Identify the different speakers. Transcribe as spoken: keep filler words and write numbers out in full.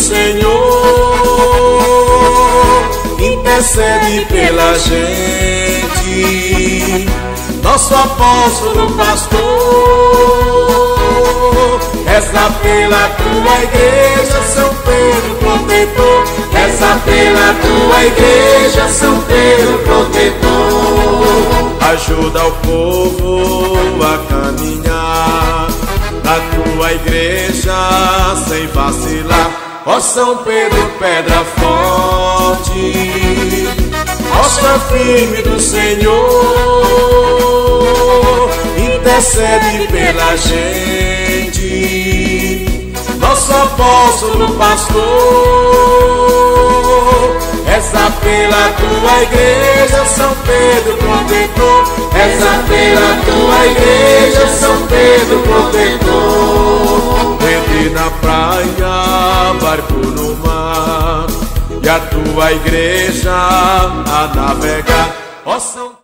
Speaker 1: Senhor, intercede pela gente. Nosso apóstolo pastor, reza pela tua igreja, São Pedro protetor. Reza pela tua igreja, São Pedro protetor. Ajuda o povo a caminhar na tua igreja sem vacilar. Ó São Pedro, pedra forte, rocha firme do Senhor, intercede pela gente. Nosso apóstolo pastor, reza pela tua igreja, São Pedro protetor. Reza pela tua igreja, São Pedro protetor. Entre na praia, barco no mar, e a tua igreja a navegar. Ó São